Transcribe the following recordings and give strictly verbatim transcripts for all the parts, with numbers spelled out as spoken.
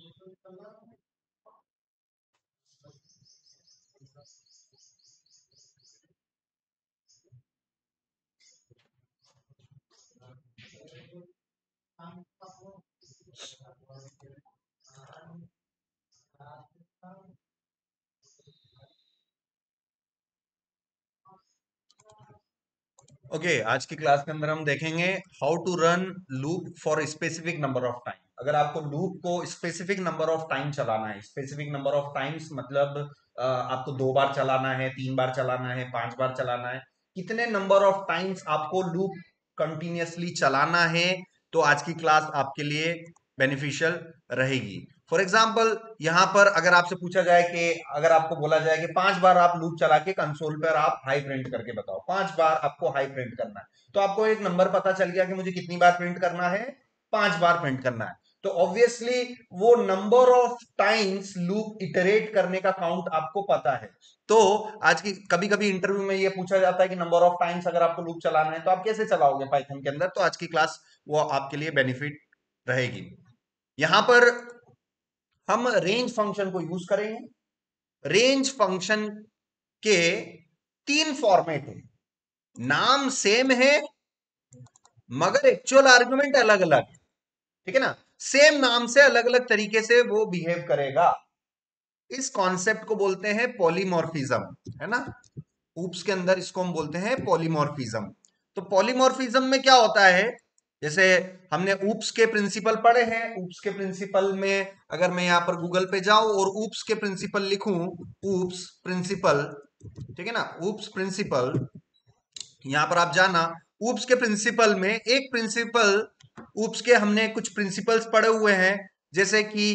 Okay okay, आज की class के अंदर हम देखेंगे how to run loop for specific number of time. अगर आपको लूप को स्पेसिफिक नंबर ऑफ टाइम चलाना है, स्पेसिफिक नंबर ऑफ टाइम्स मतलब अ, आपको दो बार चलाना है, तीन बार चलाना है, पांच बार चलाना है, कितने नंबर ऑफ टाइम्स आपको लूप कंटिन्यूअसली चलाना है, तो आज की क्लास आपके लिए बेनिफिशियल रहेगी। फॉर एग्जाम्पल यहां पर अगर आपसे पूछा जाए कि अगर आपको बोला जाए कि पांच बार आप लूप चला के कंसोल पर आप हाई प्रिंट करके बताओ, पांच बार आपको हाई प्रिंट करना है, तो आपको एक नंबर पता चल गया कि मुझे कितनी बार प्रिंट करना है, पांच बार प्रिंट करना है। तो ऑब्वियसली वो number of times loop iterate करने का काउंट आपको पता है। तो आज की कभी कभी इंटरव्यू में ये पूछा जाता है कि नंबर ऑफ टाइम्स अगर आपको लूप चलाना है तो आप कैसे चलाओगे पाइथन के अंदर, तो आज की क्लास वो आपके लिए बेनिफिट रहेगी। यहां पर हम रेंज फंक्शन को यूज करेंगे। रेंज फंक्शन के तीन फॉर्मेट है, नाम सेम है मगर एक्चुअल आर्गुमेंट अलग अलग है। ठीक है ना, सेम नाम से अलग अलग तरीके से वो बिहेव करेगा। इस कॉन्सेप्ट को बोलते हैं पॉलीमॉर्फिज्म, है ना। ऊप्स के अंदर इसको हम बोलते हैं पॉलीमॉर्फिज्म। तो पॉलीमॉर्फिज्म में क्या होता है, जैसे हमने ऊप्स के प्रिंसिपल पढ़े हैं, ऊप्स के प्रिंसिपल में अगर मैं यहां पर गूगल पे जाऊं और ऊप्स के प्रिंसिपल लिखूं, ऊप्स प्रिंसिपल, ठीक है ना, ऊप्स प्रिंसिपल, यहां पर आप जाना, ऊप्स के प्रिंसिपल में एक प्रिंसिपल, ऊप्स के हमने कुछ प्रिंसिपल्स पढ़े हुए हैं, जैसे कि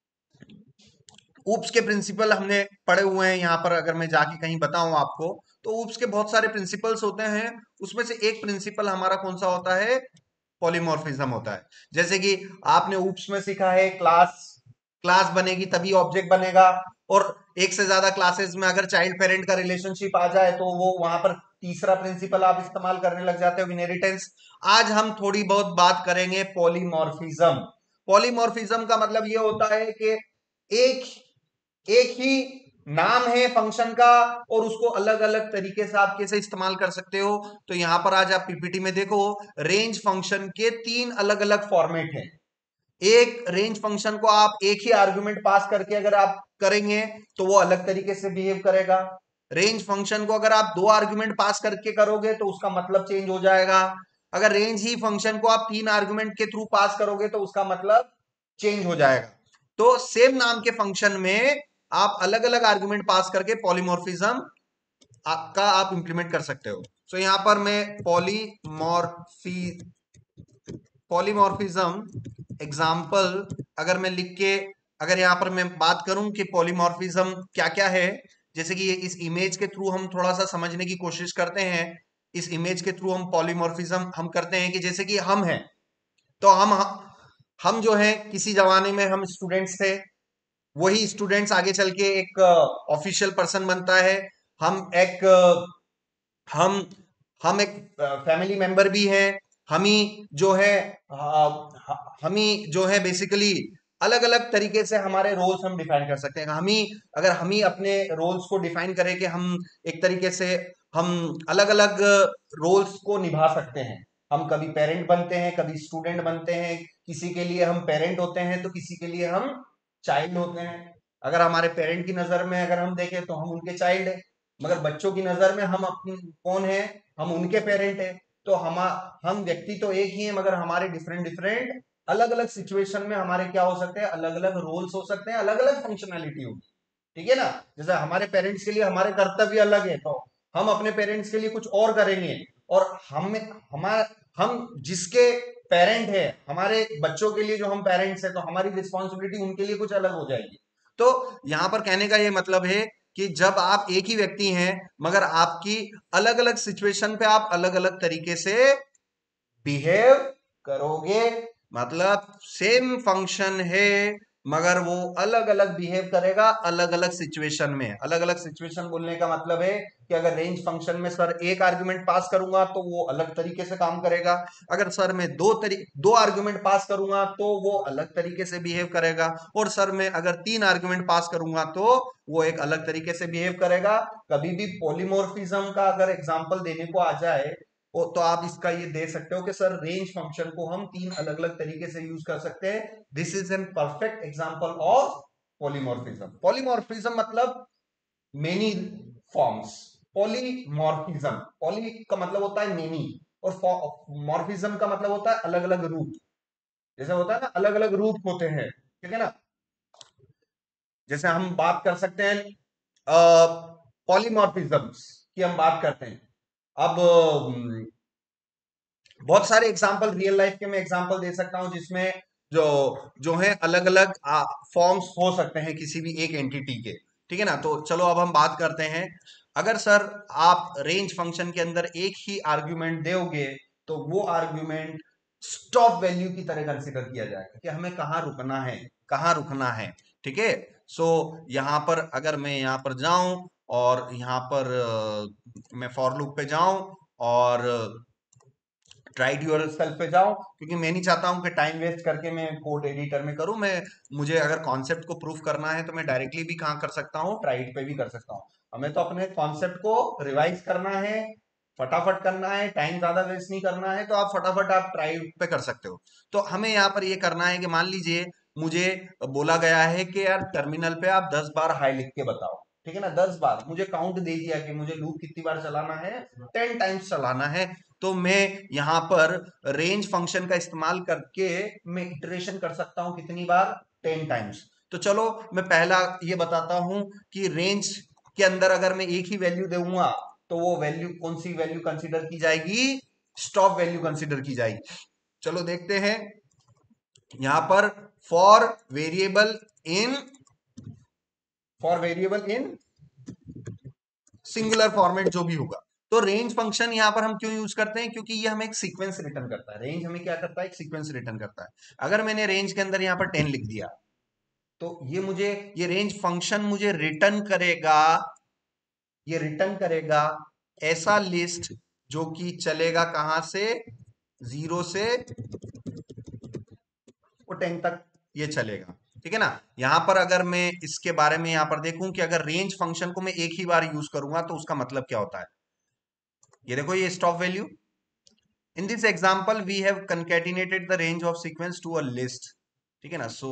ऊप्स के प्रिंसिपल हमने पढ़े हुए हैं। यहां पर अगर मैं जाके कहीं बताऊं आपको, तो ऊप्स के बहुत सारे प्रिंसिपल्स होते हैं, उसमें से एक प्रिंसिपल हमारा कौन सा होता है, पॉलीमॉर्फिज्म होता है। जैसे कि आपने ऊप्स में सीखा है क्लास, क्लास बनेगी तभी ऑब्जेक्ट बनेगा, और एक से ज्यादा क्लासेस में अगर चाइल्ड पेरेंट का रिलेशनशिप आ जाए तो वो वहां पर तीसरा प्रिंसिपल आप इस्तेमाल करने लग जाते हो, इनहेरिटेंस। आज हम थोड़ी बहुत बात करेंगे पॉलीमॉर्फिज्म। पॉलीमॉर्फिज्म का मतलब ये होता है कि एक एक ही नाम है फंक्शन का और उसको अलग अलग तरीके से आप कैसे इस्तेमाल कर सकते हो। तो यहां पर आज आप पीपीटी में देखो, रेंज फंक्शन के तीन अलग अलग फॉर्मेट हैं। एक रेंज फंक्शन को आप एक ही आर्गुमेंट पास करके अगर आप करेंगे तो वो अलग तरीके से बिहेव करेगा। रेंज फंक्शन को अगर आप दो आर्गुमेंट पास करके करोगे तो उसका मतलब चेंज हो जाएगा। अगर रेंज ही फंक्शन को आप तीन आर्गुमेंट के थ्रू पास करोगे तो उसका मतलब चेंज हो जाएगा। तो सेम नाम के फंक्शन में आप अलग अलग आर्गुमेंट पास करके पॉलीमॉर्फिज्म का आप इंप्लीमेंट कर सकते हो। सो so, यहां पर मैं पॉलीमॉर्फी पॉलीमॉर्फिज्म एग्जाम्पल अगर मैं लिख के, अगर यहां पर मैं बात करूं कि पॉलीमॉर्फिज्म क्या क्या है, जैसे कि इस इमेज के थ्रू हम थोड़ा सा समझने की कोशिश करते हैं। इस इमेज के थ्रू हम पॉलीमॉर्फिज्म हम करते हैं कि जैसे कि हम हैं, तो हम हम जो है किसी जमाने में हम स्टूडेंट्स थे, वही स्टूडेंट्स आगे चल के एक ऑफिशियल पर्सन बनता है। हम एक हम हम एक फैमिली मेंबर भी हैं। हम ही जो है हम ही जो है बेसिकली अलग अलग तरीके से हमारे रोल्स हम डिफाइन कर सकते हैं। हम ही अगर हम ही अपने रोल्स को डिफाइन करें कि हम एक तरीके से हम अलग अलग रोल्स को निभा सकते हैं। हम कभी पेरेंट बनते हैं, कभी स्टूडेंट बनते हैं, किसी के लिए हम पेरेंट होते हैं तो किसी के लिए हम चाइल्ड होते हैं। अगर हमारे पेरेंट की नजर में अगर हम देखें तो हम उनके चाइल्ड है, मगर बच्चों की नजर में हम अपनी कौन है, हम उनके पेरेंट है। तो हम हम व्यक्ति तो एक ही है मगर हमारे डिफरेंट डिफरेंट अलग अलग सिचुएशन में हमारे क्या हो सकते हैं, अलग अलग रोल्स हो सकते हैं, अलग अलग फंक्शनैलिटी होगी। ठीक है ना, जैसे हमारे पेरेंट्स के लिए हमारे कर्तव्य अलग है, तो हम अपने पेरेंट्स के लिए कुछ और करेंगे, और हम हमारा हम जिसके पेरेंट है, हमारे बच्चों के लिए जो हम पेरेंट्स है, तो हमारी रिस्पॉन्सिबिलिटी उनके लिए कुछ अलग हो जाएगी। तो यहां पर कहने का ये मतलब है कि जब आप एक ही व्यक्ति हैं मगर आपकी अलग अलग सिचुएशन पे आप अलग अलग तरीके से बिहेव करोगे, मतलब सेम फंक्शन है मगर वो अलग अलग बिहेव करेगा अलग अलग सिचुएशन में। अलग अलग सिचुएशन बोलने का मतलब है कि अगर रेंज फंक्शन में सर एक आर्गुमेंट पास करूंगा तो वो अलग तरीके से काम करेगा, अगर सर मैं दो तरी दो आर्गुमेंट पास करूंगा तो वो अलग तरीके से बिहेव करेगा, और सर मैं अगर तीन आर्गुमेंट पास करूंगा तो वो एक अलग तरीके से बिहेव करेगा। कभी भी पॉलीमॉर्फिज्म का अगर एग्जांपल देने को आ जाए ओ, तो आप इसका ये दे सकते हो कि सर रेंज फंक्शन को हम तीन अलग अलग तरीके से यूज कर सकते हैं। This is an perfect example of polymorphism. Polymorphism मतलब मेनी फॉर्म्स। पॉलीमॉर्फिज्म, पॉली का मतलब होता है मेनी, और मॉर्फिज्म का मतलब होता है अलग अलग रूप। जैसे होता है ना अलग अलग रूप होते हैं, ठीक है ना। जैसे हम बात कर सकते हैं पॉलीमॉर्फिज्म्स की, हम बात करते हैं अब अम, बहुत सारे एग्जाम्पल रियल लाइफ के मैं एग्जाम्पल दे सकता हूं जिसमें जो जो है अलग अलग फॉर्म्स हो सकते हैं किसी भी एक एंटिटी के, ठीक है ना। तो चलो अब हम बात करते हैं, अगर सर आप रेंज फंक्शन के अंदर एक ही आर्ग्यूमेंट दोगे तो वो आर्ग्यूमेंट स्टॉप वैल्यू की तरह कंसिडर किया जाएगा कि हमें कहाँ रुकना है, कहाँ रुकना है, ठीक है। सो यहां पर अगर मैं यहां पर जाऊं और यहां पर अ, मैं फॉर लूप पे जाऊं और ट्राइड योरसेल्फ पे जाओ, क्योंकि मैं नहीं चाहता हूं कि टाइम वेस्ट करके मैं कोड एडिटर में करूं। मैं मुझे अगर कॉन्सेप्ट को प्रूफ करना है तो मैं डायरेक्टली भी कहां कर सकता हूं, ट्राइड पे भी कर सकता हूं। हमें तो अपने कॉन्सेप्ट को रिवाइज करना है, फटाफट करना है, टाइम ज्यादा वेस्ट नहीं करना है, तो आप फटाफट आप ट्राइड पे कर सकते हो। तो हमें यहाँ पर ये करना है कि मान लीजिए मुझे बोला गया है कि यार टर्मिनल पे आप दस बार हाई लिख के बताओ, ठीक है ना। दस बार मुझे काउंट दे दिया कि मुझे लूप कितनी बार चलाना है, टेन टाइम्स चलाना है। तो मैं यहां पर रेंज फंक्शन का इस्तेमाल करके मैं इटरेशन कर सकता हूं कितनी बार, टेन टाइम्स। तो चलो मैं पहला ये बताता हूं कि रेंज के अंदर अगर मैं एक ही वैल्यू दूंगा तो वो वैल्यू कौन सी वैल्यू कंसीडर की जाएगी, स्टॉप वैल्यू कंसीडर की जाएगी। चलो देखते हैं यहां पर for variable in for variable in singular format जो भी होगा। तो रेंज फंक्शन यहां पर हम क्यों यूज करते हैं, क्योंकि ये हमें एक सीक्वेंस रिटर्न करता है। रेंज हमें क्या करता है, एक सीक्वेंस रिटर्न करता है। अगर मैंने रेंज के अंदर यहां पर टेन लिख दिया तो ये मुझे ये रेंज फंक्शन मुझे रिटर्न करेगा, ये रिटर्न करेगा ऐसा लिस्ट जो कि चलेगा कहां से, जीरो से वो टेन तक ये चलेगा, ठीक है ना। यहां पर अगर मैं इसके बारे में यहां पर देखूं कि अगर रेंज फंक्शन को मैं एक ही बार यूज करूंगा तो उसका मतलब क्या होता है। ये देखो ये stop value, in this example we have concatenated the range of sequence to a list, ठीक है ना। So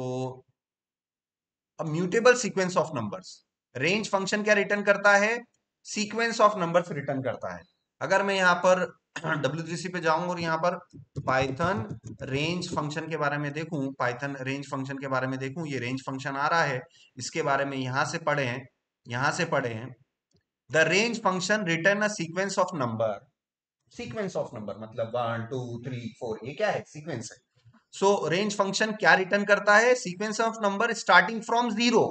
a mutable sequence of numbers, range function क्या रिटर्न करता है, सीक्वेंस ऑफ नंबर्स रिटर्न करता है। अगर मैं यहां पर डब्ल्यू थ्री सी पे जाऊं और यहां पर पाइथन रेंज फंक्शन के बारे में देखूं, पाइथन रेंज फंक्शन के बारे में देखूं, ये रेंज फंक्शन आ रहा है, इसके बारे में यहां से पढ़े हैं, यहां से पढ़े हैं। The range function return a sequence of number, sequence of number मतलब वन टू थ्री फोर, ये क्या है, सीक्वेंस है। सो रेंज फंक्शन क्या रिटर्न करता है, sequence of number starting from zero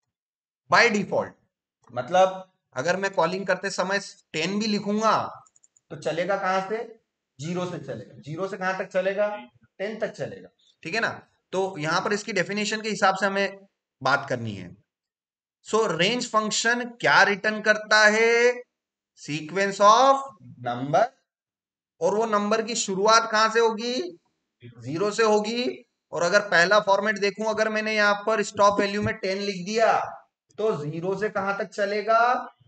by default. मतलब अगर मैं कॉलिंग करते समय टेन भी लिखूंगा तो चलेगा कहां से, जीरो से चलेगा। जीरो से कहां तक चलेगा, टेन तक चलेगा, ठीक है ना। तो यहां पर इसकी डेफिनेशन के हिसाब से हमें बात करनी है। सो रेंज फंक्शन क्या रिटर्न करता है, सीक्वेंस ऑफ नंबर, और वो नंबर की शुरुआत कहां से होगी, जीरो से होगी। और अगर पहला फॉर्मेट देखूं, अगर मैंने यहां पर स्टॉप वैल्यू में टेन लिख दिया तो जीरो से कहां तक चलेगा,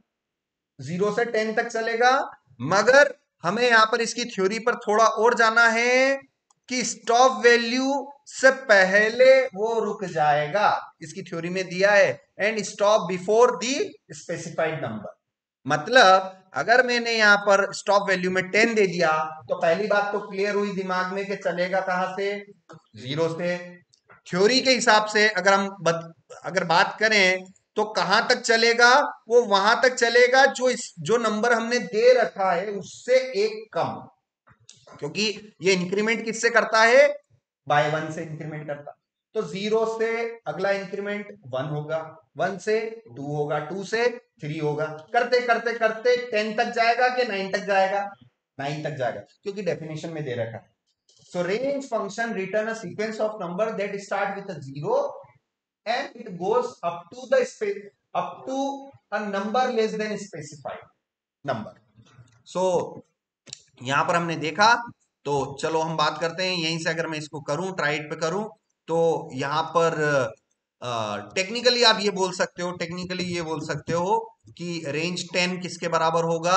जीरो से टेन तक चलेगा। मगर हमें यहां पर इसकी थ्योरी पर थोड़ा और जाना है कि स्टॉप वैल्यू से पहले वो रुक जाएगा, इसकी थ्योरी में दिया है, and stop before the specified number. मतलब अगर मैंने यहां पर स्टॉप वैल्यू में टेन दे दिया तो पहली बात तो क्लियर हुई दिमाग में कि चलेगा कहां से, जीरो से। थ्योरी के हिसाब से अगर हम बत, अगर बात करें तो कहां तक चलेगा, वो वहां तक चलेगा जो इस जो नंबर हमने दे रखा है उससे एक कम, क्योंकि ये इंक्रीमेंट किससे करता है, बाय वन से इंक्रीमेंट करता। तो जीरो से अगला इंक्रीमेंट वन होगा, वन से टू होगा, टू से थ्री होगा, करते करते करते टेन तक जाएगा कि नाइन तक जाएगा, नाइन तक जाएगा, क्योंकि डेफिनेशन में दे रखा है। So range function return a sequence of number that start with a zero and it goes up to the space up to a number less than specified number. so यहां पर हमने देखा, तो चलो हम बात करते हैं यहीं से। अगर मैं इसको करूं, ट्राइड पे करूं, तो यहां पर टेक्निकली आप ये बोल सकते हो टेक्निकली ये बोल सकते हो कि रेंज टेन किसके बराबर होगा?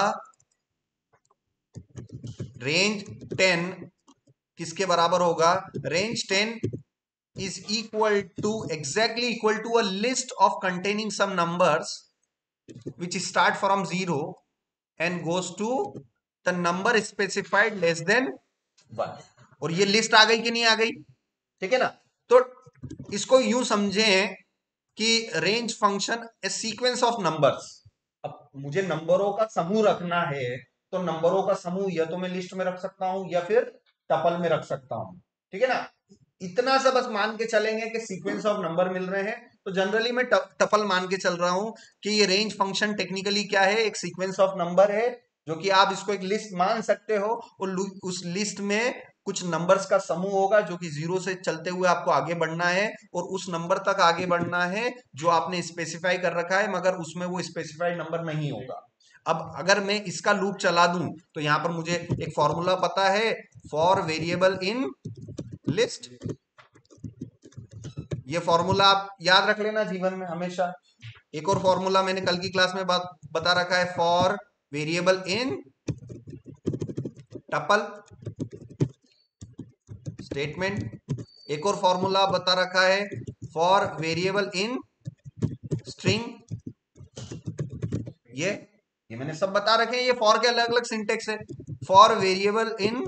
रेंज टेन किसके बराबर होगा? Range ten is equal to exactly equal to a list of containing some numbers which start from zero and goes to the number specified less than one. और ये list आ गई कि नहीं आ गई? ठीक है ना? तो इसको यूं समझें कि range function a sequence of numbers. अब मुझे नंबरों का समूह रखना है, तो नंबरों का समूह या तो मैं लिस्ट में रख सकता हूं या फिर टपल में रख सकता हूं। ठीक है ना? इतना सा बस मान के चलेंगे कि सीक्वेंस ऑफ नंबर मिल रहे हैं, तो जनरली मैं टपल मान के चल रहा हूं कि ये रेंज फंक्शन टेक्निकली क्या है? एक सीक्वेंस ऑफ नंबर है, जो कि आप इसको एक लिस्ट मान सकते हो, और उस लिस्ट में कुछ नंबर्स का समूह होगा जो कि जीरो से चलते हुए आपको आगे बढ़ना है, और उस नंबर तक आगे बढ़ना है जो आपने स्पेसिफाई कर रखा है, मगर उसमें वो स्पेसिफाइड नंबर नहीं होगा। अब अगर मैं इसका लूप चला दूं, तो यहां पर मुझे एक फॉर्मूला पता है, फॉर वेरिएबल इन लिस्ट। ये फॉर्मूला आप याद रख लेना जीवन में हमेशा। एक और फॉर्मूला मैंने कल की क्लास में बात बता रखा है, for variable in tuple statement. एक और फॉर्मूला बता रखा है, फॉर वेरिएबल इन स्ट्रिंग। ये ये मैंने सब बता रखे हैं। ये फॉर के अलग अलग सिंटेक्स है। For variable in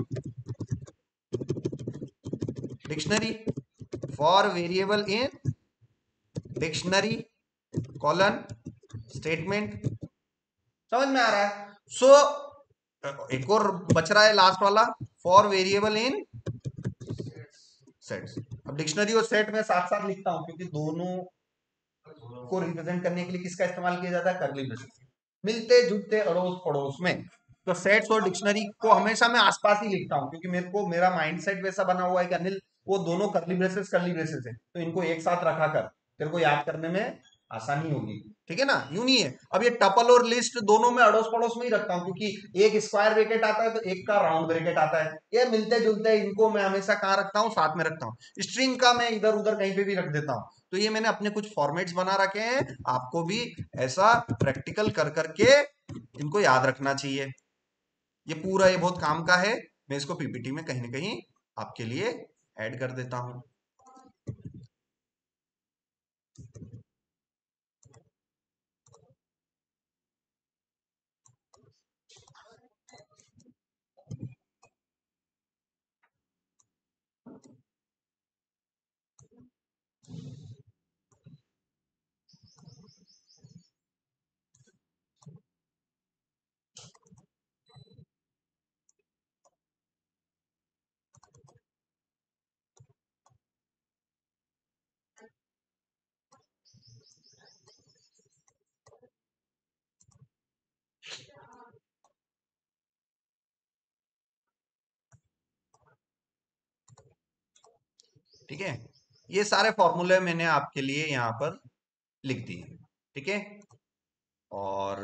dictionary, for variable in dictionary colon statement. समझ में आ रहा है? सो so, एक और बच रहा है लास्ट वाला, फॉर वेरिएबल इन सेट्स। अब डिक्शनरी और सेट में साथ साथ लिखता हूं, क्योंकि दोनों को रिप्रेजेंट करने के लिए किसका इस्तेमाल किया जाता है? Curly braces. मिलते जुलते अड़ोस पड़ोस में, तो सेट्स और डिक्शनरी को हमेशा मैं आसपास ही लिखता हूं, क्योंकि मेरे को मेरा माइंडसेट वैसा बना हुआ है कि अनिल वो दोनों कर्ली ब्रेसेस कर्ली ब्रेसेस है, तो इनको एक साथ रखा कर, तेरे को याद करने में आसानी होगी। ठीक है ना? यूं नहीं है। अब ये टपल और लिस्ट दोनों में अड़ोस पड़ोस में ही रखता हूं, क्योंकि एक स्क्वायर ब्रैकेट आता है तो एक का राउंड ब्रैकेट आता है। ये मिलते जुलते, इनको मैं हमेशा कहां रखता हूं? साथ में रखता हूं। स्ट्रिंग का मैं इधर उधर कहीं पे भी रख देता हूं। तो ये मैंने अपने कुछ फॉर्मेट्स बना रखे हैं, आपको भी ऐसा प्रैक्टिकल कर करके इनको याद रखना चाहिए। ये पूरा ये बहुत काम का है। मैं इसको पीपीटी में कहीं ना कहीं आपके लिए ऐड कर देता हूं। ठीक है? ये सारे फॉर्मूले मैंने आपके लिए यहां पर लिख दिए। ठीक है? और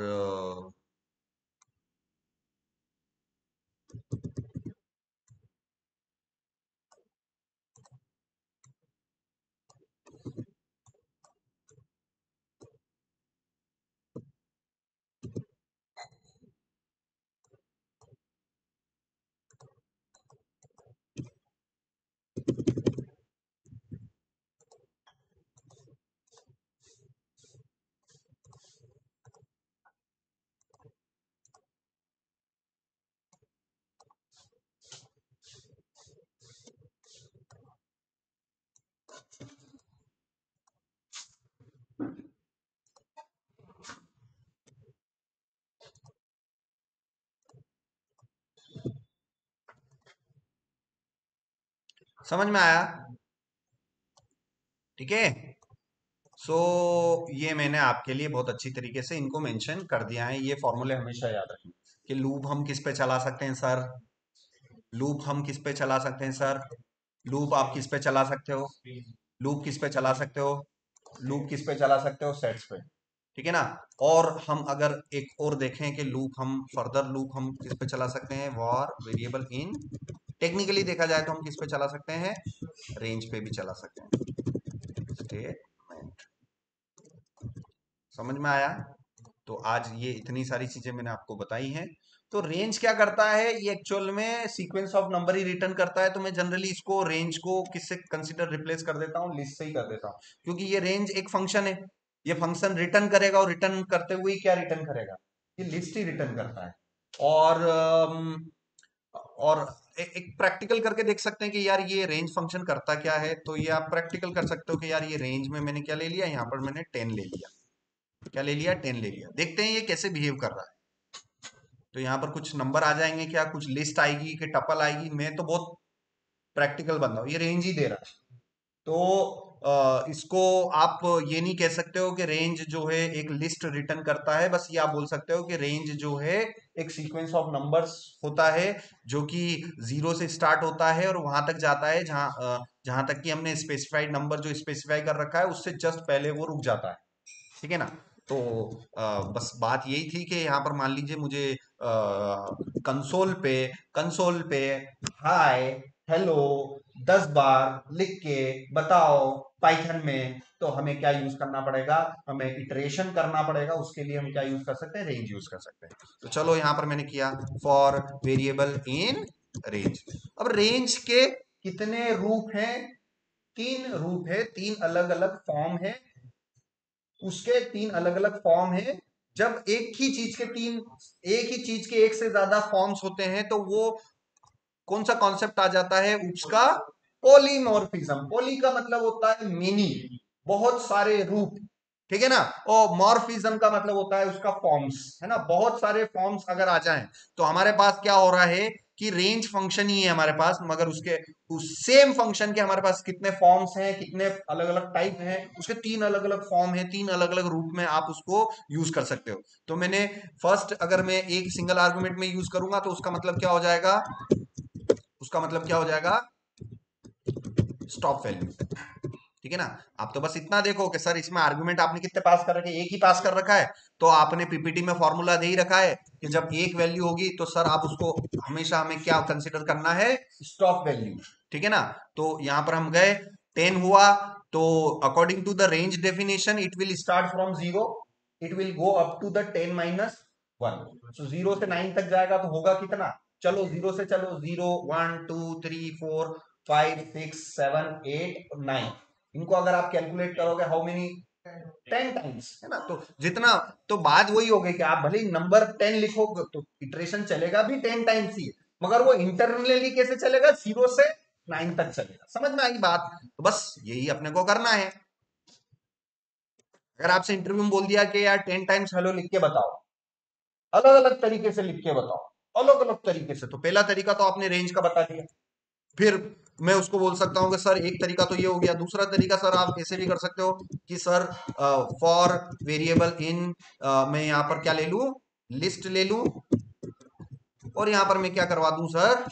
समझ में आया? ठीक है? सो so, ये मैंने आपके लिए बहुत अच्छी तरीके से इनको मेंशन कर दिया है। ये फॉर्मूले हमेशा याद रखें कि लूप हम किस पे चला सकते हैं सर। लूप हम किस पे चला सकते हैं सर? लूप आप किस पे चला सकते हो? लूप किस पे चला सकते हो? लूप किस पे चला सकते हो, सेट्स पे, ठीक है ना। और हम अगर एक और देखें कि लूप हम फर्दर लूप हम किस पे चला सकते हैं, फॉर वेरिएबल इन, टेक्निकली देखा जाए तो हम किस पे चला सकते हैं, रेंज पे भी चला सकते हैं, स्टेटमेंट। समझ में आया। तो आज ये इतनी सारी चीजें मैंने आपको बताई हैं। तो रेंज क्या करता है, ये एक्चुअल में सीक्वेंस ऑफ नंबर ही रिटर्न करता है। तो मैं जनरली इसको रेंज को किससे कंसीडर रिप्लेस कर देता हूँ, लिस्ट से ही कर देता हूँ, क्योंकि ये रेंज एक फंक्शन है, ये फंक्शन रिटर्न करेगा, और रिटर्न करते हुए क्या रिटर्न करेगा, ये लिस्ट ही रिटर्न करता है। और अम, और ए, एक प्रैक्टिकल करके देख सकते हैं कि यार ये रेंज फंक्शन करता क्या है। तो ये आप प्रैक्टिकल कर सकते हो कि यार ये रेंज में मैंने क्या ले लिया, यहाँ पर मैंने टेन ले लिया, क्या ले लिया, टेन ले लिया। देखते हैं ये कैसे बिहेव कर रहा है। तो यहाँ पर कुछ नंबर आ जाएंगे, क्या कुछ लिस्ट आएगी कि टपल आएगी। मैं तो बहुत प्रैक्टिकल बंदा हूँ, ये रेंज ही दे रहा है। तो अ, इसको आप ये नहीं कह सकते हो कि रेंज जो है एक लिस्ट रिटर्न करता है, बस ये आप बोल सकते हो कि रेंज जो है एक सीक्वेंस ऑफ नंबर्स होता है, जो कि जीरो से स्टार्ट होता है और वहां तक जाता है जहां अ, जहां तक कि हमने स्पेसिफाइड नंबर जो स्पेसिफाई कर रखा है उससे जस्ट पहले वो रुक जाता है, ठीक है ना। तो आ, बस बात यही थी कि यहाँ पर मान लीजिए मुझे कंसोल पे कंसोल पे हाय हेलो दस बार लिख के बताओ पाइथन में, तो हमें क्या यूज करना पड़ेगा, हमें इटरेशन करना पड़ेगा। उसके लिए हम क्या यूज कर सकते हैं, रेंज यूज कर सकते हैं। तो चलो यहाँ पर मैंने किया फॉर वेरिएबल इन रेंज। अब रेंज के कितने रूप हैं, तीन रूप है, तीन अलग अलग फॉर्म है, उसके तीन अलग अलग फॉर्म है। जब एक ही चीज के तीन एक ही चीज के एक से ज्यादा फॉर्म्स होते हैं तो वो कौन सा कॉन्सेप्ट आ जाता है, उसका पॉलीमॉर्फिज्म। पॉली का मतलब होता है मेनी, बहुत सारे रूप, ठीक है ना। और मॉर्फिज्म का मतलब होता है उसका फॉर्म्स, है ना। बहुत सारे फॉर्म्स अगर आ जाएं तो हमारे पास क्या हो रहा है कि रेंज फंक्शन ही है हमारे पास, मगर उसके उस सेम फंक्शन के हमारे पास कितने फॉर्म्स हैं, कितने अलग अलग टाइप हैं, उसके तीन अलग अलग फॉर्म है, तीन अलग अलग रूप में आप उसको यूज कर सकते हो। तो मैंने फर्स्ट अगर मैं एक सिंगल आर्गुमेंट में यूज करूंगा तो उसका मतलब क्या हो जाएगा, उसका मतलब क्या हो जाएगा, स्टॉप वैल्यू, ठीक है ना। आप तो बस इतना देखो कि सर इसमें आर्गुमेंट आपने कितने पास कर रखे, एक ही पास कर रखा है, तो आपने पीपीटी में फॉर्मूला दे ही रखा है कि जब एक वैल्यू होगी तो सर आप उसको हमेशा हमें क्या कंसिडर करना है, स्टॉप वैल्यू, ठीक है ना। तो यहां पर हम गए, टेन हुआ, तो according to the range definition it will start from zero, it will go up to the ten minus one. So zero से नाइन तक जाएगा तो होगा कितना, चलो जीरो से चलो, zero one two three four five six seven eight nine, इनको अगर आप कैलकुलेट करोगे हाउ मेनी, टेन टाइम्स, है ना। तो जितना, तो बात वही हो गई कि आप भले ही नंबर टेन लिखोगे तो इटरेशन चलेगा भी टेन टाइम्स ही, मगर वो इंटरनली कैसे चलेगा, जीरो से नाइन तक चलेगा। समझ में आई बात। तो बस यही अपने को करना है। अगर आपसे इंटरव्यू में बोल दिया कि यार टेन टाइम्स हेलो लिख के बताओ, अलग अलग तरीके से लिख के बताओ, अलग अलग तरीके से, तो पहला तरीका तो आपने रेंज का बता दिया। फिर मैं उसको बोल सकता हूँ कि सर एक तरीका तो ये हो गया, दूसरा तरीका सर आप ऐसे भी कर सकते हो कि सर फॉर वेरिएबल इन, मैं यहाँ पर क्या ले लूं, लिस्ट ले लूं, और यहाँ पर मैं क्या करवा दूं सर,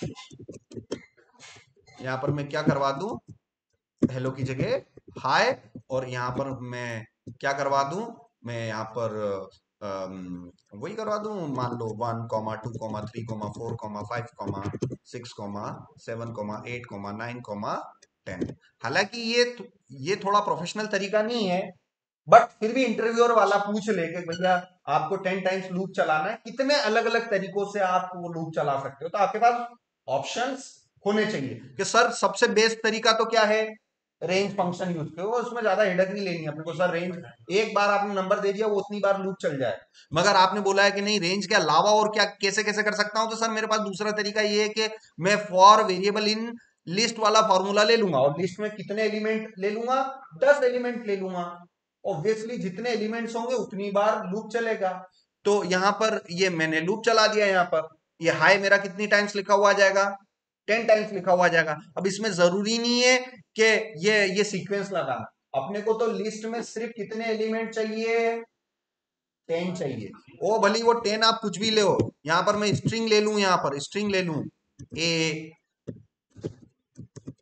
यहाँ पर मैं क्या करवा दूं, हेलो की जगह हाय, और यहाँ पर मैं क्या करवा दूं, मैं यहाँ पर अम, वही करवा दूं, मान लो one comma two comma three comma four comma five comma six comma seven comma eight comma nine comma ten. हालांकि ये ये थोड़ा प्रोफेशनल तरीका नहीं है, बट फिर भी इंटरव्यूअर वाला पूछ ले कि भैया आपको टेन टाइम्स लूप चलाना है, कितने अलग अलग तरीकों से आप वो लूप चला सकते हो, तो आपके पास ऑप्शंस होने चाहिए कि सर सबसे बेस्ट तरीका तो क्या है, रेंज फंक्शन यूज करो, उसमें ज्यादा हेडक नहीं लेनी है अपने को। सर रेंज एक बार आपने नंबर दे दिया वो उतनी बार लूप चल जाए, मगर आपने बोला है कि नहीं रेंज के अलावा और क्या कैसे कैसे कर सकता हूं, तो सर मेरे पास दूसरा तरीका ये है कि मैं फॉर वेरिएबल इन लिस्ट वाला फॉर्मूला ले लूंगा, और लिस्ट में कितने एलिमेंट ले लूंगा, दस एलिमेंट ले लूंगा। ऑब्वियसली जितने एलिमेंट्स होंगे उतनी बार लूप चलेगा। तो यहां पर ये मैंने लूप चला दिया, यहाँ पर ये हाई मेरा कितनी टाइम्स लिखा हुआ आ जाएगा, टेन टाइम्स लिखा हुआ आ जाएगा। अब इसमें जरूरी नहीं है कि ये ये सीक्वेंस लगाना, अपने को तो लिस्ट में सिर्फ कितने एलिमेंट चाहिए, टेन चाहिए। ओ भली वो टेन आप कुछ भी ले हो, यहां पर मैं स्ट्रिंग ले लूं, यहां पर स्ट्रिंग ले लूं ए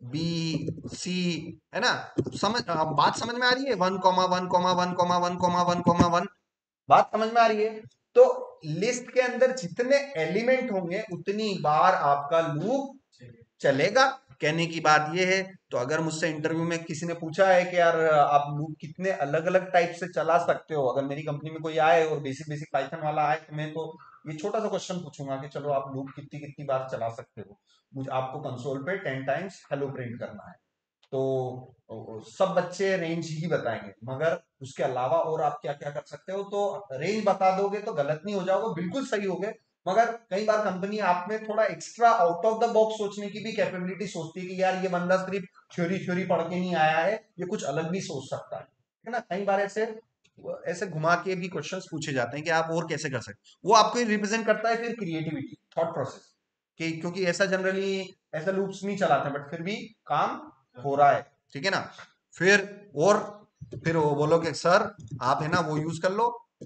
बी सी, है ना? समझ बात समझ में आ रही है? One comma one comma one comma one comma one comma one, बात समझ में आ रही है? तो लिस्ट के अंदर जितने एलिमेंट होंगे उतनी बार आपका लूप चलेगा। कहने की बात यह है, तो अगर मुझसे इंटरव्यू में किसी ने पूछा है कि यार आप लूप कितने अलग अलग टाइप से चला सकते हो, अगर मेरी कंपनी में कोई आए और बेसिक बेसिक पाइथन वाला आए, तो मैं तो ये छोटा सा क्वेश्चन पूछूंगा कि चलो आप लूप कितनी कितनी बार चला सकते हो, मुझे आपको कंसोल पे टेन टाइम्स हेलो प्रिंट करना है। तो सब बच्चे रेंज ही बताएंगे, मगर उसके अलावा और आप क्या क्या कर सकते हो, तो रेंज बता दोगे तो गलत नहीं हो जाओगे, बिल्कुल सही हो गए। मगर कई बार कंपनी आप में थोड़ा extra out of the box सोचने की भी कैपेबिलिटी सोचती है कि यार ये बंदा सिर्फ थ्योरी थ्योरी पढ़ के नहीं आया है, ये कुछ अलग भी सोच सकता है है ना? कई बार ऐसे ऐसे घुमा के भी क्वेश्चंस पूछे जाते हैं कि आप और कैसे कर सकते, वो आपको रिप्रेजेंट करता है फिर क्रिएटिविटी, थॉट प्रोसेस, कि क्योंकि ऐसा जनरली ऐसा लूप्स नहीं चलाते बट फिर भी काम हो रहा है, ठीक है ना? फिर और फिर वो बोलो कि सर आप है ना वो यूज कर लो,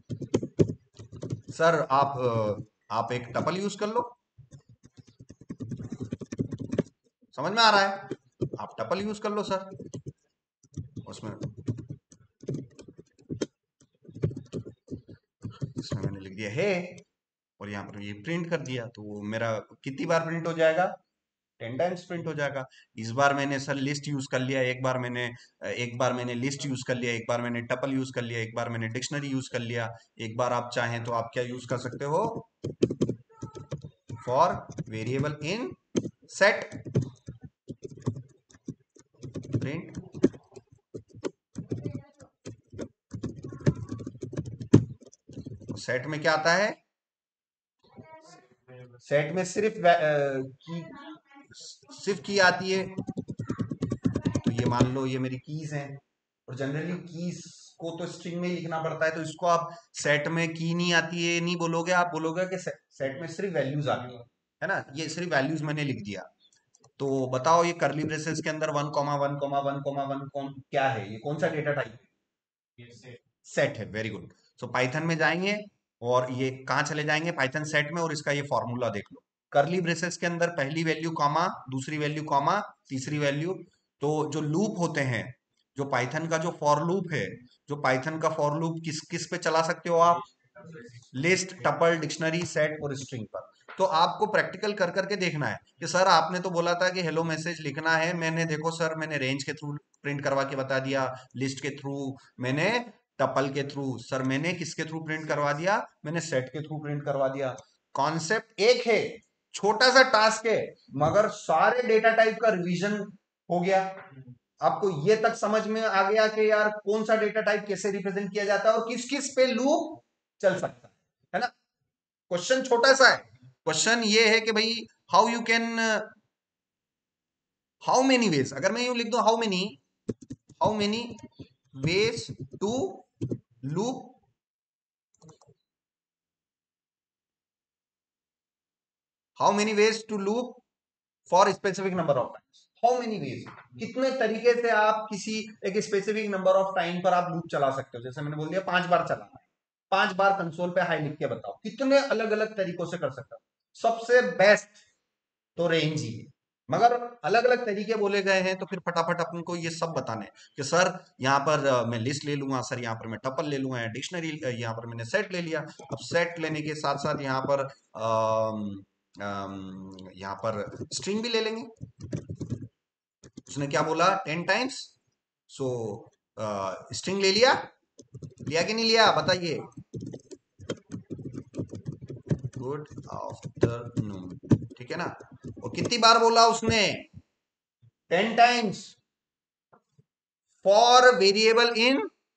सर आप आप एक टपल यूज कर लो, समझ में आ रहा है? आप टपल यूज कर लो सर, उसमें इसमें मैंने लिख दिया है और यहाँ पर ये प्रिंट कर दिया, तो वो मेरा कितनी बार प्रिंट हो जाएगा? टेन टाइम्स प्रिंट हो जाएगा। इस बार मैंने सर लिस्ट यूज कर लिया, एक बार मैंने एक बार मैंने लिस्ट यूज कर लिया, एक बार मैंने टपल यूज कर लिया, एक बार मैंने डिक्शनरी यूज कर लिया, एक बार आप चाहें तो आप क्या यूज कर सकते हो? For variable in set print. Set में क्या आता है? सेट में सिर्फ की सिर्फ की आती है, तो ये मान लो ये मेरी कीज हैं, और जनरली कीज को तो स्ट्रिंग में ही लिखना पड़ता है, तो इसको आप सेट में की नहीं आती है नहीं बोलोगे, आप बोलोगे कि सेट में सिर्फ वैल्यूज आती है है ना? ये सिर्फ वैल्यूज मैंने लिख दिया। तो बताओ ये कर्ली ब्रेसेस के अंदर one comma one comma one comma one कौन क्या है, ये कौन सा डेटा टाइप है? सेट है, वेरी गुड। सो पाइथन में जाएंगे और ये कहाँ चले जाएंगे? पाइथन सेट में, और इसका ये फॉर्मूला देख लो। कर्ली ब्रेसेस के अंदर पहली वैल्यू कॉमा, दूसरी वैल्यू कॉमा, तीसरी वैल्यू। तो जो लूप होते हैं, जो पाइथन का जो फॉर लूप है, जो पाइथन का फॉर लूप किस किस पे चला सकते हो आप? लिस्ट, टपल, डिक्शनरी, सेट और स्ट्रिंग पर। तो आपको प्रैक्टिकल कर करके देखना है कि सर आपने तो बोला था कि हेलो मैसेज लिखना है, मैंने देखो सर मैंने रेंज के थ्रू प्रिंट करवा के बता दिया, लिस्ट के थ्रू, मैंने टपल के थ्रू, सर मैंने किसके थ्रू प्रिंट करवा दिया? मैंने सेट के थ्रू प्रिंट करवा दिया। कॉन्सेप्ट एक है, छोटा सा टास्क है, मगर सारे डेटा टाइप का रिवीजन हो गया। आपको ये तक समझ में आ गया कि यार कौन सा डेटा टाइप कैसे रिप्रेजेंट किया जाता है और किस किस पे लूप चल सकता है है ना? क्वेश्चन छोटा सा है, क्वेश्चन ये है कि भाई how you can, how many ways, अगर मैं यूं लिख दूं how many, how many ways to loop, how many ways to loop for specific number of times, how many ways, कितने तरीके से आप किसी एक स्पेसिफिक नंबर ऑफ टाइम पर आप लूप चला सकते हो। जैसे मैंने बोल दिया पांच बार चलाना है, पांच बार कंसोल पे हाई लिख के बताओ, कितने अलग अलग तरीकों से कर सकते हो। सबसे बेस्ट तो रेंज ही है, मगर अलग अलग तरीके बोले गए हैं, तो फिर फटाफट अपन को ये सब बताने हैं कि सर यहाँ पर अ, मैं लिस्ट ले लूंगा, सर यहाँ पर मैं टपल ले लूंगा, डिक्शनरी यहाँ पर मैंने सेट ले लिया। अब सेट लेने के साथ साथ यहाँ पर अम, अम, यहाँ पर स्ट्रिंग भी ले लेंगे। उसने क्या बोला? Ten times. सो स्ट्रिंग ले लिया, लिया कि नहीं लिया बताइए? गुड आफ्टरनून, ठीक है ना? और कितनी बार बोला उसने? Ten times. For variable in,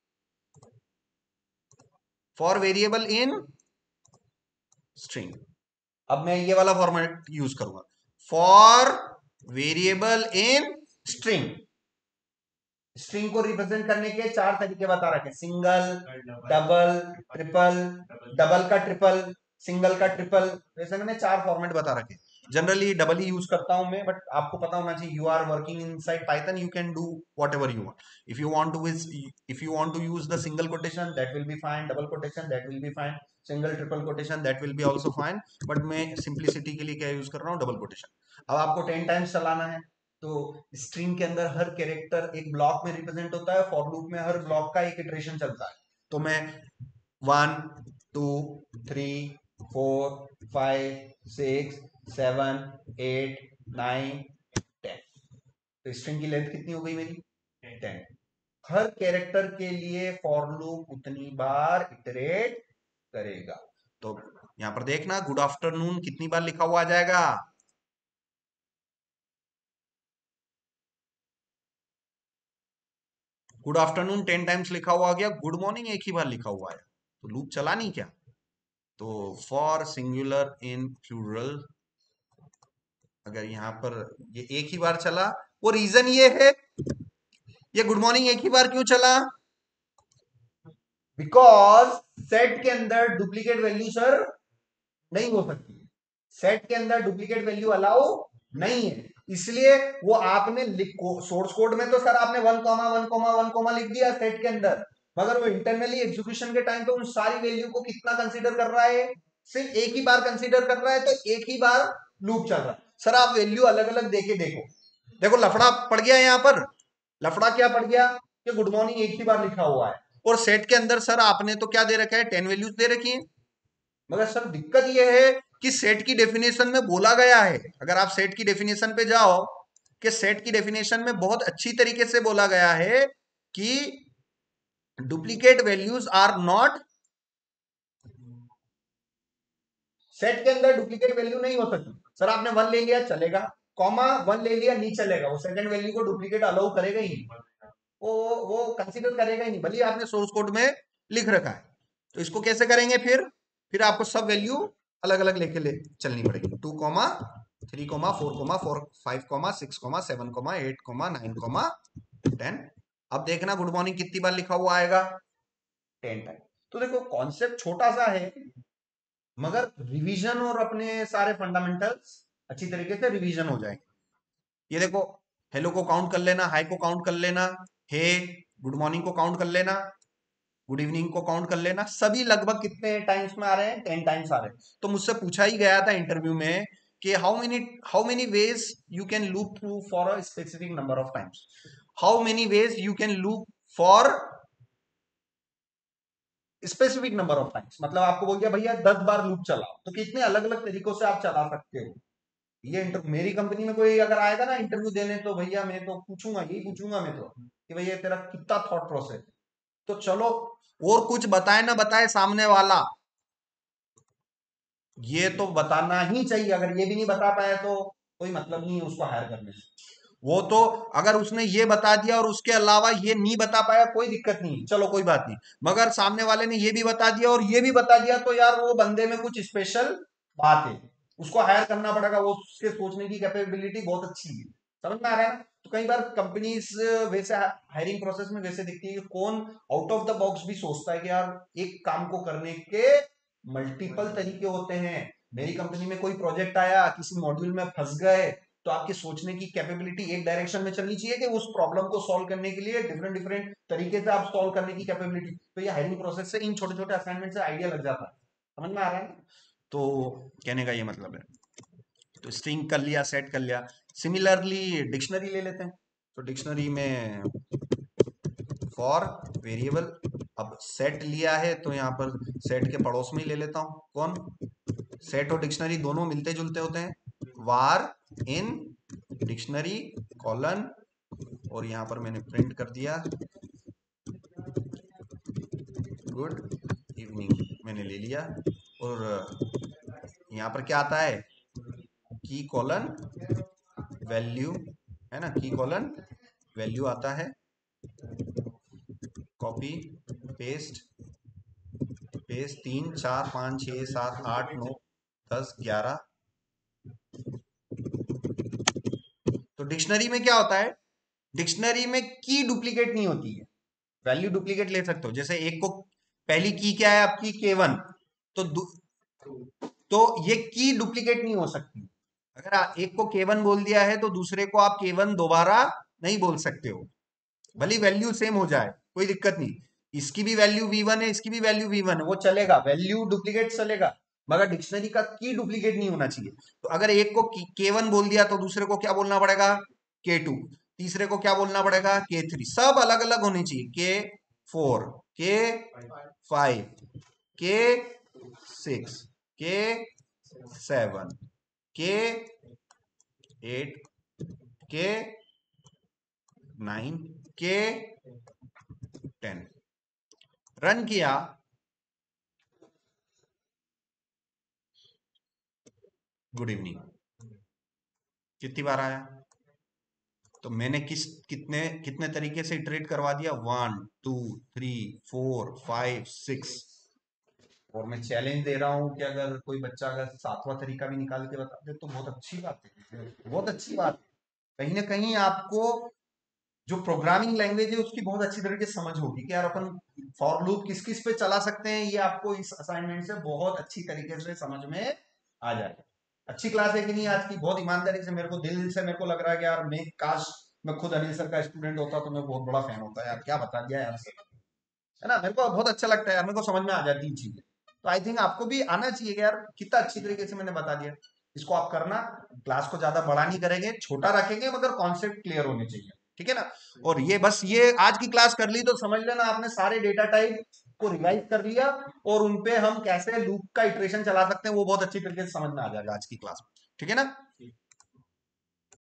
for variable in string. अब मैं ये वाला फॉर्मेट यूज करूंगा, for variable in string. String को रिप्रेजेंट करने के चार तरीके बता रखे, सिंगल, डबल, ट्रिपल, डबल का ट्रिपल, सिंगल का ट्रिपल, वैसे मैंने चार फॉर्मेट बता रखे। जनरली डबल ही यूज करता हूं मैं, बट आपको पता होना चाहिए, you are working inside Python, you can do whatever you want. If you want to if you want to use the single quotation that will be fine, double quotation that will be fine, single triple quotation that will be also fine, but मैं simplicity के लिए क्या use कर रहा हूँ? Double quotation. अब आपको ten times चलाना है, तो स्ट्रिंग के अंदर हर कैरेक्टर एक ब्लॉक में रिप्रेजेंट होता है, फॉर लूप में हर ब्लॉक का एक इटरेशन चलता है। तो मैं one two three four five six seven eight nine ten, तो स्ट्रिंग की लेंथ कितनी हो गई मेरी? टेन। हर कैरेक्टर के लिए फॉर लूप उतनी बार इटरेट करेगा। तो यहां पर देखना, गुड आफ्टरनून कितनी बार लिखा हुआ आ जाएगा? गुड आफ्टरनून टेन टाइम्स लिखा हुआ आ गया, गुड मॉर्निंग एक ही बार लिखा हुआ है, तो लूप चला नहीं क्या? तो फॉर सिंगुलर इन प्लूरल, अगर यहां पर ये एक ही बार चला, वो रीजन ये है, ये गुड मॉर्निंग एक ही बार क्यों चला? बिकॉज सेट के अंदर डुप्लीकेट वैल्यू सर नहीं हो सकती, सेट के अंदर डुप्लीकेट वैल्यू अलाउ नहीं है, इसलिए वो आपने सोर्स कोड में तो सर आपने one comma one comma one comma लिख दिया सेट के अंदर, मगर वो इंटरनली एग्जीक्यूशन के टाइम पे उन सारी वैल्यू को कितना कंसीडर कर रहा है? सिर्फ एक ही बार कंसीडर कर रहा है, तो एक ही बार लूप चल रहा है। सर आप वैल्यू अलग अलग देके देखो, देखो लफड़ा पड़ गया यहां पर। लफड़ा क्या पड़ गया कि गुड मॉर्निंग एक ही बार लिखा हुआ है, और सेट के अंदर सर आपने तो क्या दे रखा है? टेन वैल्यूज दे रखी है। मगर सर दिक्कत यह है कि सेट की डेफिनेशन में बोला गया है, अगर आप सेट की डेफिनेशन पे जाओ, कि सेट की डेफिनेशन में बहुत अच्छी तरीके से बोला गया है कि duplicate values are not, set के अंदर डुप्लीकेट वैल्यू नहीं हो सकती। सर आपने वन ले लिया चलेगा, कॉमा वन ले लिया नहीं चलेगा, वो सेकंड वैल्यू को डुप्लीकेट अलाउ करेगा ही नहीं, वो वो कंसीडर करेगा ही नहीं, भले आपने सोर्स कोड में लिख रखा है। तो इसको कैसे करेंगे फिर? फिर आपको सब वैल्यू अलग अलग लेके ले चलनी पड़ेगी, two comma three comma four comma four five comma six comma seven comma eight comma nine comma ten. अब देखना गुड मॉर्निंग कितनी बार लिखा हुआ आएगा? Ten time. तो देखो कॉन्सेप्ट छोटा सा है, मगर रिवीजन और अपने सारे फंडामेंटल्स अच्छी तरीके से रिवीजन हो जाएंगे। ये देखो, हेलो को काउंट कर लेना, हाई को काउंट कर लेना, हे गुड मॉर्निंग को काउंट कर लेना, गुड इवनिंग को काउंट कर लेना, सभी लगभग कितने टाइम्स में आ रहे हैं? टेन टाइम्स आ रहे हैं। तो मुझसे पूछा ही गया था इंटरव्यू में कि how many how many ways you can loop through for a specific number of times, how many ways you can loop for specific number of times, मतलब आपको बोल दिया भैया दस बार लूप चलाओ, तो कितने अलग अलग तरीकों से आप चला सकते हो। ये मेरी कंपनी में कोई अगर आएगा ना इंटरव्यू देने, तो भैया मैं तो पूछूंगा, यही पूछूंगा मैं तो, कि भैया तेरा कितना थॉट प्रोसेस। तो चलो, और कुछ बताए ना बताए सामने वाला, ये तो बताना ही चाहिए, अगर ये भी नहीं बता पाया तो कोई मतलब नहीं है उसको हायर करने से। वो तो अगर उसने ये बता दिया और उसके अलावा ये नहीं बता पाया, कोई दिक्कत नहीं, चलो कोई बात नहीं, मगर सामने वाले ने ये भी बता दिया और ये भी बता दिया, तो यार वो बंदे में कुछ स्पेशल बात है, उसको हायर करना पड़ेगा, वो उसके सोचने की कैपेबिलिटी बहुत अच्छी है। समझ में आ रहा है ना? तो कई बार कंपनीज वैसे हायरिंग प्रोसेस में वैसे दिखती है कि कौन आउट ऑफ द बॉक्स भी सोचता है कि यार एक काम को करने के मल्टीपल तरीके होते हैं। मेरी कंपनी में कोई प्रोजेक्ट आया, किसी मॉड्यूल में फंस गए, तो आपकी सोचने की कैपेबिलिटी एक डायरेक्शन में चलनी चाहिए कि उस प्रॉब्लम को सॉल्व करने के लिए डिफरेंट डिफरेंट तरीके से आप सॉल्व करने की कैपेबिलिटी। तो ये हायरिंग प्रोसेस से इन छोटे छोटे असाइनमेंट से आइडिया लग जाता है। समझ में आ रहा है? तो कहने का ये मतलब है, तो स्ट्रिंग कर लिया, सेट कर लिया। सिमिलरली डिक्शनरी ले लेते हैं, तो डिक्शनरी में फॉर वेरिएबल, अब सेट लिया है तो यहाँ पर सेट के पड़ोस में ही ले लेता हूं, कौन? सेट और डिक्शनरी दोनों मिलते जुलते होते हैं, वार इन डिक्शनरी कॉलन, और यहां पर मैंने प्रिंट कर दिया गुड इवनिंग, मैंने ले लिया, और यहां पर क्या आता है? की कॉलन वैल्यू, है ना, की कॉलन वैल्यू आता है, कॉपी पेस्ट पेस्ट, तीन चार पाँच छः सात आठ नौ दस ग्यारह। तो डिक्शनरी में क्या होता है? डिक्शनरी में की डुप्लीकेट नहीं होती है, वैल्यू डुप्लीकेट ले सकते हो। जैसे एक को पहली की क्या है आपकी? के वन, तो तो ये की डुप्लीकेट नहीं हो सकती। अगर आप एक को के वन बोल दिया है तो दूसरे को आप के वन दोबारा नहीं बोल सकते हो, भले वैल्यू सेम हो जाए, कोई दिक्कत नहीं। इसकी भी वैल्यू वी वन है, इसकी भी वैल्यू वी वन है, वो चलेगा, वैल्यू डुप्लीकेट चलेगा, मगर डिक्शनरी का की डुप्लीकेट नहीं होना चाहिए। तो अगर एक को के वन बोल दिया तो दूसरे को क्या बोलना पड़ेगा? के टू, तीसरे को क्या बोलना पड़ेगा, के थ्री, सब अलग अलग होनी चाहिए, के फोर, के फाइव, के सिक्स, के सेवन, के एट, के नाइन, के टेन। रन किया, गुड इवनिंग, कितनी बार आया, तो मैंने किस कितने कितने तरीके से इटरेट करवा दिया, one two three four five six. और मैं चैलेंज दे रहा हूं कि अगर कोई बच्चा अगर सातवां तरीका भी निकाल के बता दे तो बहुत अच्छी बात है, बहुत अच्छी बात है। कहीं ना कहीं आपको जो प्रोग्रामिंग लैंग्वेज है उसकी बहुत अच्छी तरीके से समझ होगी कि यार अपन फॉर लूप किस किस पे चला सकते हैं, ये आपको इस असाइनमेंट से बहुत अच्छी तरीके से समझ में आ जाएगा। अच्छी क्लास है कि नहीं आज की, बहुत ईमानदारी से मेरे को दिल से मेरे को लग रहा है कि यार मैं काश मैं खुद अनिल सर का स्टूडेंट होता तो मैं बहुत बड़ा फैन होता यार, क्या बता दिया यार सर, है ना, मेरे को बहुत अच्छा लगता है यार, मेरे को समझ में आ जाती है चीजें। तो आई थिंक आपको भी आना चाहिए कि यार कितना अच्छी तरीके से मैंने बता दिया। इसको आप करना, क्लास को ज्यादा बड़ा नहीं करेंगे, छोटा रखेंगे, मगर कॉन्सेप्ट क्लियर होने चाहिए, ठीक है ना। और ये बस ये आज की क्लास कर ली तो समझ लेना आपने सारे डेटा टाइप को रिवाइज कर लिया, और उनपे हम कैसे लूप का इटरेशन चला सकते हैं वो बहुत अच्छी तरीके से समझ में आ जाएगा आज की क्लास में, ठीक है ना।